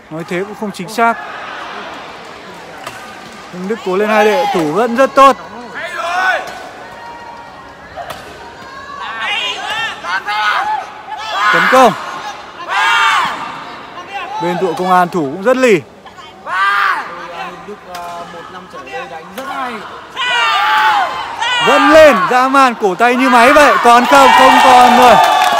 Nói thế cũng không chính xác. Minh Đức cố lên hai đệ, thủ vẫn rất tốt. Tấn công. Bên đội công an thủ cũng rất lì. Vẫn lên, dã man, cổ tay như máy vậy. Còn không, không còn rồi.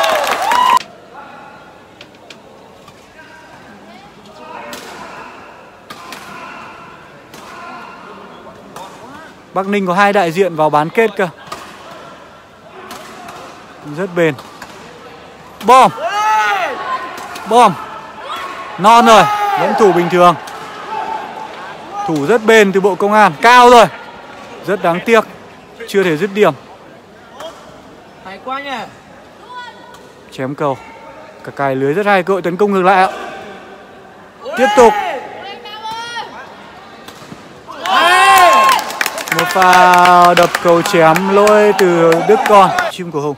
Bắc Ninh có 2 đại diện vào bán kết cơ. Rất bền. Bom. Bom. Non rồi, vẫn thủ bình thường. Thủ rất bền từ bộ công an, cao rồi. Rất đáng tiếc, chưa thể dứt điểm. Hay quá nhỉ. Chém cầu. Cả cài lưới rất hay, cơ hội tấn công ngược lại ạ. Tiếp tục. Một pha đập cầu chém lỗi từ Đức Con. Chim của Hùng.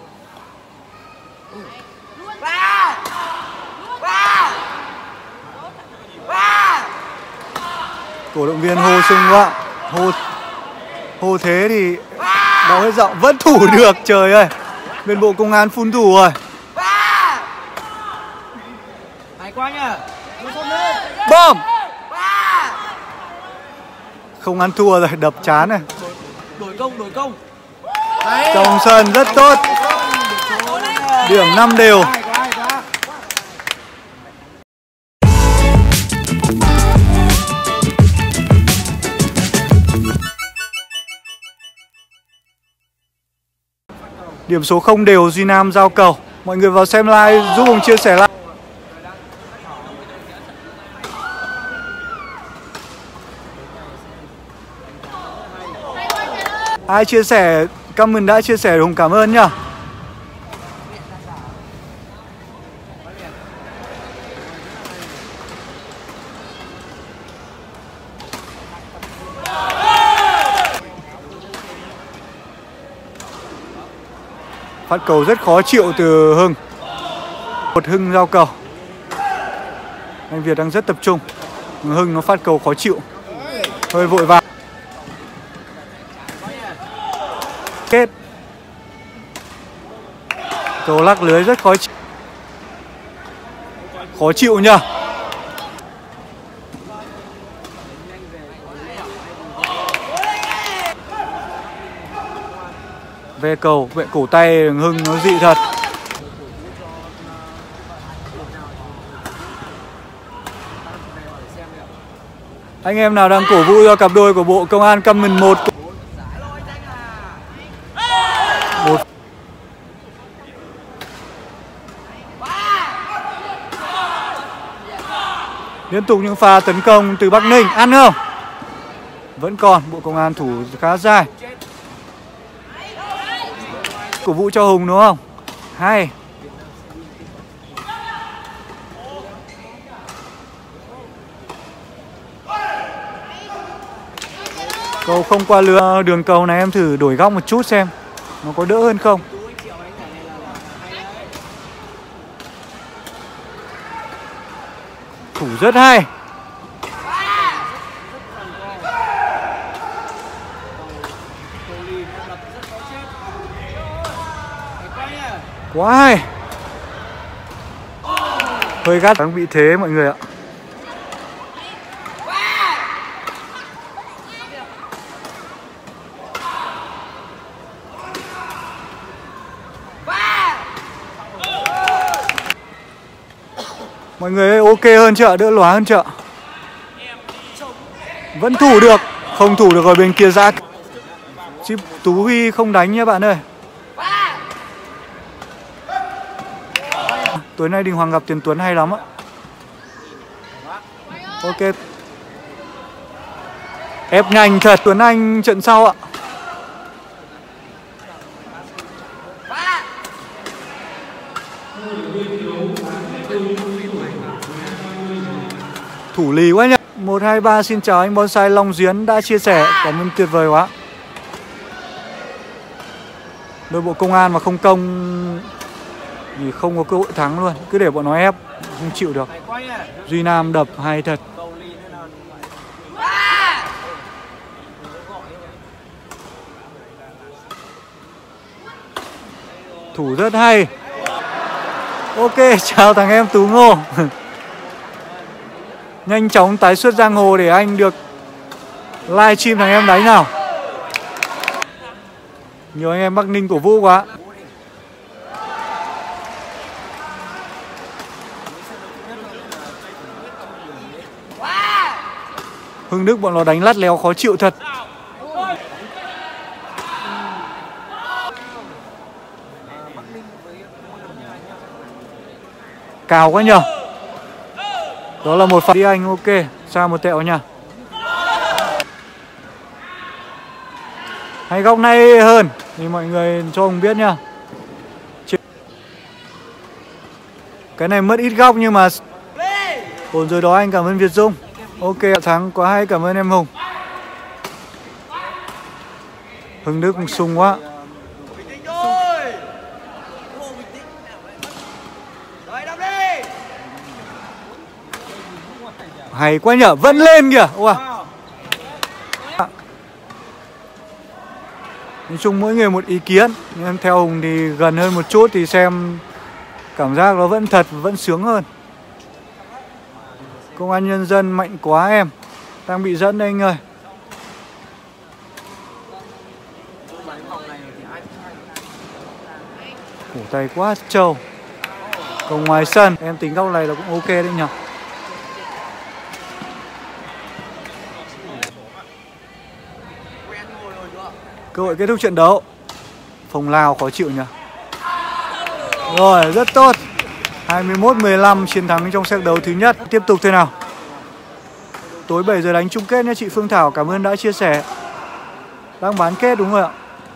Cổ động viên hô sung quá. Hô thế thì đau hết giọng. Vẫn thủ được, trời ơi. Bên bộ công an phun thủ rồi. Hay quá nhỉ. Bom. Không ăn thua rồi, đập chán này. Đổi công. Trong sân rất tốt. Điểm 5 đều. Điểm số không đều, Duy Nam giao cầu. Mọi người vào xem live giúp Hùng chia sẻ like. Ai chia sẻ, comment đã chia sẻ Hùng cảm ơn nhá. Phát cầu rất khó chịu từ Hưng. Một Hưng giao cầu. Anh Việt đang rất tập trung. Hưng nó phát cầu khó chịu, hơi vội vàng. Kết. Cầu lắc lưới rất khó chịu. Khó chịu nhá. Về cầu, vệ cổ tay Hưng nó dị thật. Anh em nào đang cổ vũ cho cặp đôi của bộ công an comment 1. Liên tục những pha tấn công từ Bắc Ninh. Ăn không? Vẫn còn, bộ công an thủ khá dài. Cổ vũ cho Hùng đúng không? Hay. Cầu không qua lưới. Đường cầu này em thử đổi góc một chút xem nó có đỡ hơn không. Thủ rất hay. Quá hay. Hơi gắt, đang bị thế mọi người ạ. Mọi người ơi, ok hơn chưa? Đỡ lóa hơn chưa? Vẫn thủ được. Không thủ được ở bên kia ra. Chứ Tú Huy không đánh nhé bạn ơi. Tối nay Đình Hoàng gặp Tiến Tuấn hay lắm á. Ok. Ép nhanh thật. Tuấn Anh trận sau ạ. Thủ lì quá nhá. 1, 2, 3 xin chào anh Bonsai Long Duyến đã chia sẻ. Cảm ơn tuyệt vời quá. Đội bộ công an mà không công thì không có cơ hội thắng luôn. Cứ để bọn nó ép. Không chịu được. Hay quá nha. Duy Nam đập hay thật. Cầu lì nữa nào. Thủ rất hay. Ok, chào thằng em Tú Ngô. Nhanh chóng tái xuất giang hồ để anh được live stream thằng em đánh nào. Nhiều anh em Bắc Ninh cổ vũ quá. Hưng Đức bọn nó đánh lắt léo khó chịu thật. Cao quá nhờ. Đó là một pha đi anh. Ok, sao một tẹo nha. Hay góc này hơn thì mọi người cho ông biết nha. Cái này mất ít góc nhưng mà ổn rồi đó anh. Cảm ơn Việt Dung. Ok, thắng quá hay, cảm ơn em Hùng. Hưng Đức sung quá. Hay quá nhở, vẫn lên kìa. Wow. Nói chung mỗi người một ý kiến. Nhưng theo Hùng thì gần hơn một chút thì xem cảm giác nó vẫn thật, vẫn sướng hơn. Công an Nhân dân mạnh quá em. Đang bị dẫn đây anh ơi. Cổ tay quá trâu. Cầu ngoài sân. Em tính góc này là cũng ok đấy nhỉ. Cơ hội kết thúc trận đấu. Phòng Lào khó chịu nhỉ. Rồi, rất tốt. 21-15 chiến thắng trong set đấu thứ nhất. Tiếp tục thế nào. Tối 7 giờ đánh chung kết nhé chị Phương Thảo. Cảm ơn đã chia sẻ. Đang bán kết đúng rồi ạ.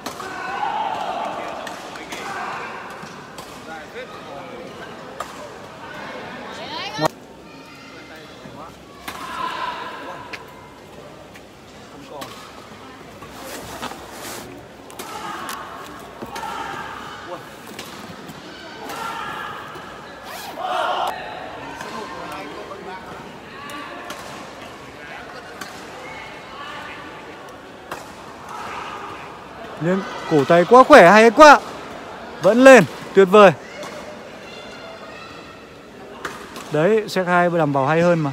Nhưng cổ tay quá khỏe, hay quá. Vẫn lên, tuyệt vời. Đấy, set 2 đảm bảo hay hơn mà.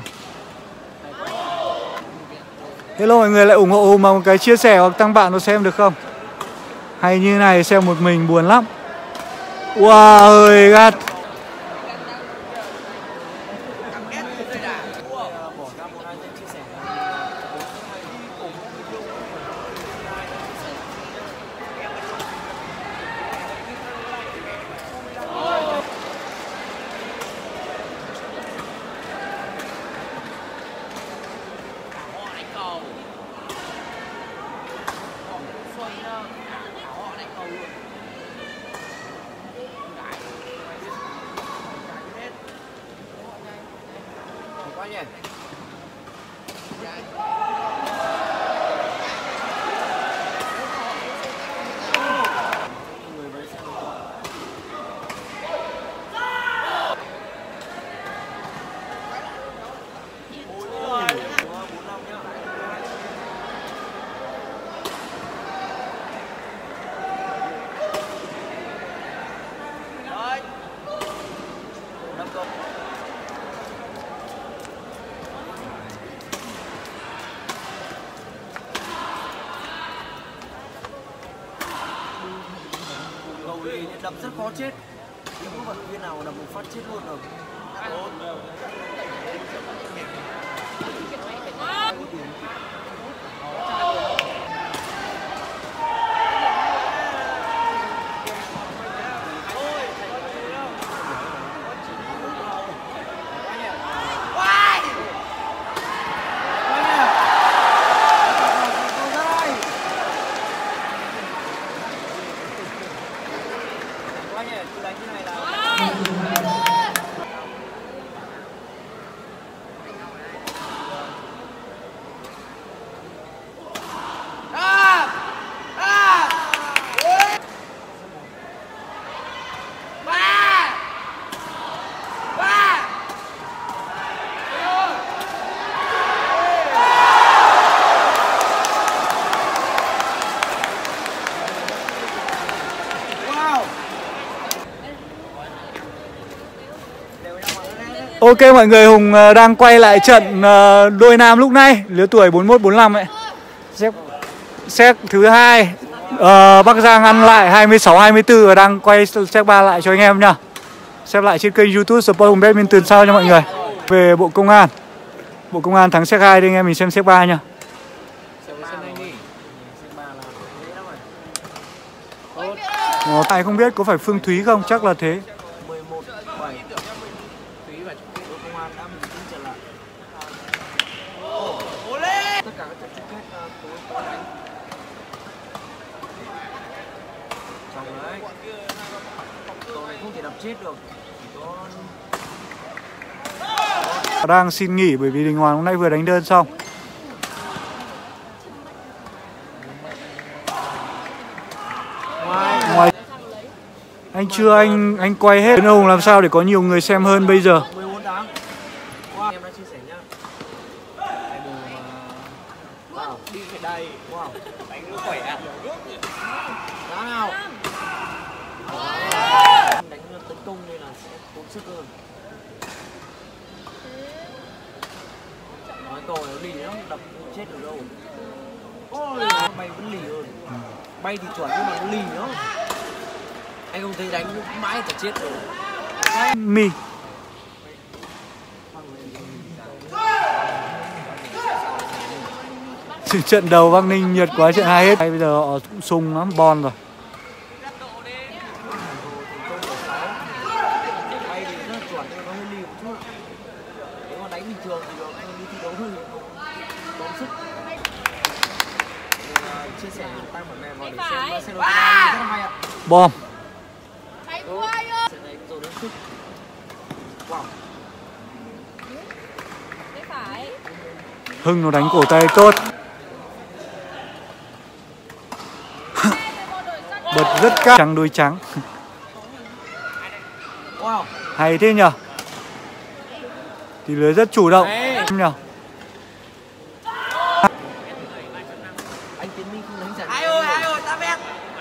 Hello mọi người, lại ủng hộ Hùng bằng một cái chia sẻ hoặc tăng bạn nó xem được không? Hay như này xem một mình buồn lắm. Wow, ơi gắt. Đập rất khó chết. Những vận động viên nào đập một phát chết luôn rồi. Ok mọi người, Hùng đang quay lại trận đôi nam lúc nãy, lứa tuổi 41-45 ấy. Set thứ 2, Bắc Giang ăn lại 26-24 và đang quay set 3 lại cho anh em nha. Xem lại trên kênh YouTube Sport Hùng Badminton sau nha mọi người. Về Bộ Công an. Bộ Công an thắng set 2 đi anh em mình xem set 3 nha. Ai không biết có phải Phương Thúy không? Chắc là thế. 11-7. Thúy và Bộ Công an đã bình tĩnh trở lại. Tất cả các trận chung kết tối đánh. Xong đấy. Đội này không thể đập chết được. Đang xin nghỉ bởi vì Đình Hoàng hôm nay vừa đánh đơn xong. Ngoài anh chưa anh quay hết Hùng làm sao để có nhiều người xem hơn bây giờ. 14 tháng. Wow. Em đã chia sẻ nhá. Wow, đi về đây. Wow. Đánh nó khỏe à? Đá nào? Đánh tấn công đây là sẽ tốn sức hơn. Nói câu nó lì lắm, đập không chết được đâu. Ôi, bay vẫn lì hơn. Bay thì chuẩn nhưng mà nó lì nữa. Anh không thấy đánh mãi chả chết rồi. Mi. Trận đầu Bắc Ninh nhiệt quá, trận 2 hết. Bây giờ họ cũng sung lắm, bon rồi. Bay thì rất là chuẩn nhưng nó hơi lì một chút. Nếu mà đánh bình thường thì được, đi thi đấu hơi tốn sức. Chia sẻ tay một mẹ vào để xem rất là hay ạ. Bom. Trận này rồi đến sức. Wow. Hưng nó đánh cổ tay tốt. Bật rất cao. Trắng đuôi trắng. Wow. Hay thế nhở. Thì lưới rất chủ động nhở. Anh Tiến Minh không đánh trận. Ai ơi, ta bẹt.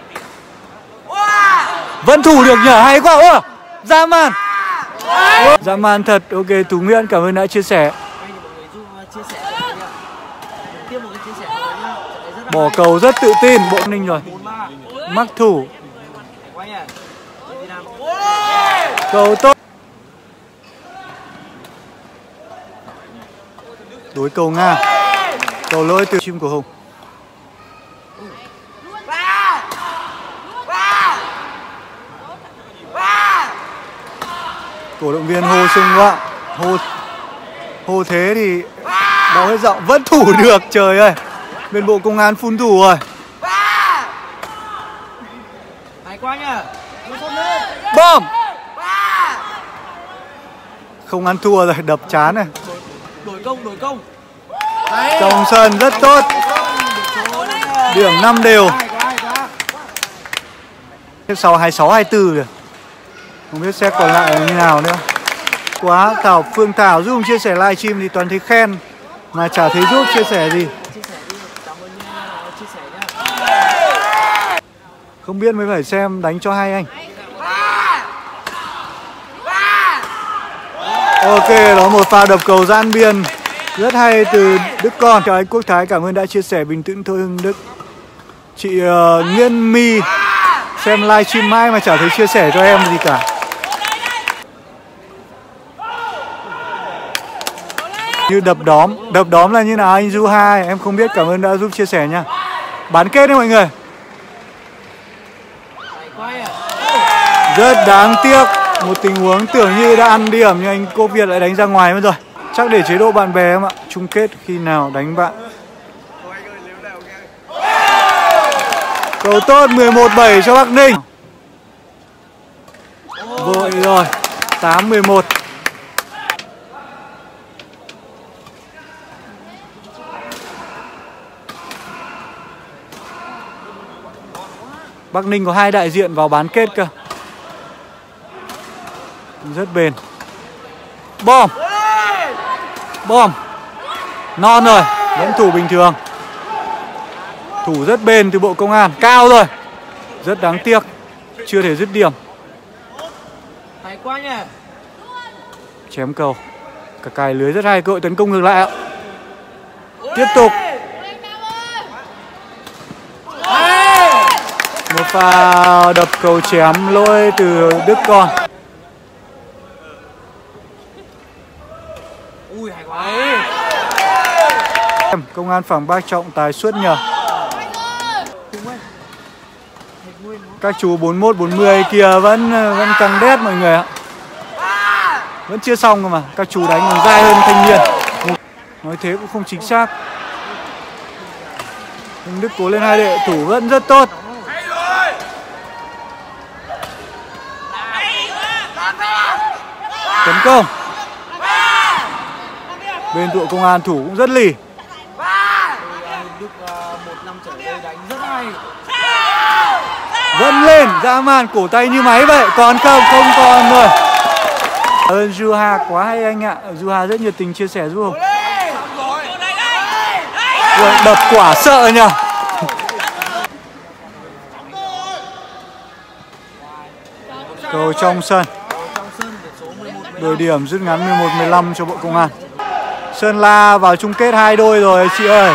Vẫn thủ được nhở, hay quá. Dã man. Dã man thật. Ok, Tú Nguyễn cảm ơn đã chia sẻ. Anh thì mọi người giúp chia sẻ cho mình nhá. Tiếp một cái chia sẻ của anh nhá. Trận này rất là Bỏ hay. cầu rất tự tin, Bộ Ninh rồi. 4-3. Mắc thủ. Quay nhá. Việt Nam. Cầu tốt. Đối cầu ngang. Cầu lỗi từ chim của Hùng. Cổ động viên hô sung quá. Hô thế thì đau hết giọng. Vẫn thủ được, trời ơi. Bên Bộ Công an phun thủ rồi. Hay quá nhá. Bom. Không ăn thua rồi, đập chán này. Đổi công. Trong sân rất tốt. Điểm 5 đều. Hay quá. Tiếp sau 26-24 rồi. Không biết set còn lại là như nào nữa. Quá. Phương Thảo giúp chia sẻ livestream thì toàn thấy khen mà chả thấy giúp chia sẻ gì. Chia sẻ đi. Cảm ơn những chia sẻ nhá. Không biết mới phải xem đánh cho hai anh. Ok, đó một pha đập cầu gian biên rất hay từ Đức Con. Chào anh Quốc Thái, cảm ơn đã chia sẻ bình tĩnh thôi Hưng Đức. Chị Nghiên My xem livestream mãi mà chả thấy chia sẻ cho em gì cả. Như đập đóm là như nào anh Du 2, em không biết, cảm ơn đã giúp chia sẻ nha. Bán kết đấy mọi người. Rất đáng tiếc, một tình huống tưởng như đã ăn điểm nhưng anh Cô Việt lại đánh ra ngoài mất rồi. Chắc để chế độ bạn bè em ạ. Chung kết khi nào đánh bạn. Cầu tốt 11-7 cho Bắc Ninh. Vội rồi. 8-11. Bắc Ninh có 2 đại diện vào bán kết cơ. Rất bền. Bom. Non rồi. Vẫn thủ bình thường. Thủ rất bền từ Bộ Công an. Cao rồi. Rất đáng tiếc. Chưa thể dứt điểm. Hay quá nhỉ. Chém cầu. Cả cài lưới rất hay, cơ hội tấn công ngược lại ạ. Tiếp tục. Một pha đập cầu chém, lỗi từ Đức Con. Ui hay quá. Công an phẳng bác trọng tài suốt nhờ. Các chú 41 40 kia vẫn căng đét mọi người ạ. Vẫn chưa xong cơ mà, các chú đánh còn dai hơn Thanh Niên. Nói thế cũng không chính xác. Nhưng Đức cố lên hai đệ, thủ vẫn rất tốt. Tấn công. Bên tụi công an thủ cũng rất lì. Đức 1 năm trở lại đây đánh rất hay. Vẫn lên, dã man, cổ tay như máy vậy. Còn không còn rồi. Ơn Juha quá hay anh ạ. Juha rất nhiệt tình chia sẻ giúp Hùng. Ui, đập quả sợ nhờ. Cầu trong sân. Đội điểm rút ngắn 11-15 cho Bộ Công an. Sơn La vào chung kết 2 đôi rồi chị ơi.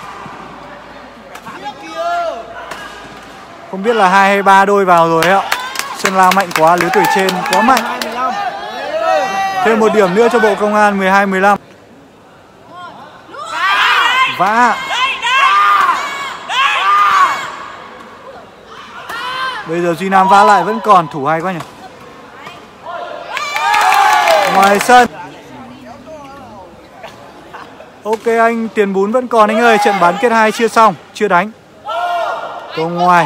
Không biết là 2 hay 3 đôi vào rồi ạ. Sơn La mạnh quá, lứa tuổi trên quá mạnh. Thêm một điểm nữa cho Bộ Công an 12-15. Vã. Bây giờ Duy Nam vã lại vẫn còn, thủ hay quá nhỉ. Ngoài sân. Ok anh, tiền bún vẫn còn anh ơi. Trận bán kết 2 chưa xong, chưa đánh. Cầu ngoài.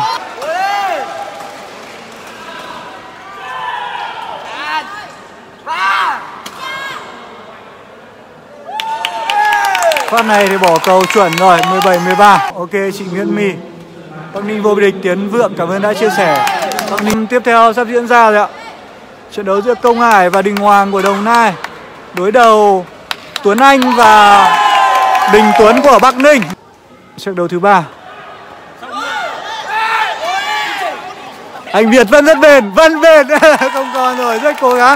Phát này thì bỏ cầu chuẩn rồi, 17-13. Ok chị Nguyễn My. Bắc Ninh vô địch Tiến Vượng, cảm ơn đã chia sẻ. Bắc Ninh tiếp theo sắp diễn ra rồi ạ. Trận đấu giữa Công Hải và Đình Hoàng của Đồng Nai. Đối đầu Tuấn Anh và Đình Tuấn của Bắc Ninh. Trận đấu thứ 3. Anh Việt vẫn rất bền, vẫn bền. Không còn rồi, rất cố gắng.